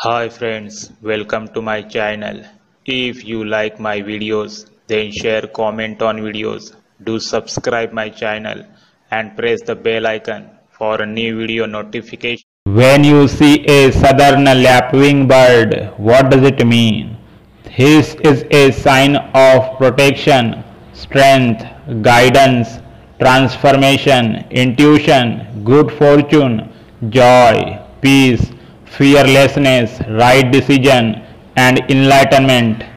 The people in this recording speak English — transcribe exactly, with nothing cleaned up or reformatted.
Hi friends, welcome to my channel. If you like my videos, then share, comment on videos. Do subscribe my channel and press the bell icon for a new video notification. When you see a southern lapwing bird, what does it mean? This is a sign of protection, strength, guidance, transformation, intuition, good fortune, joy, peace, fearlessness, right decision, and enlightenment.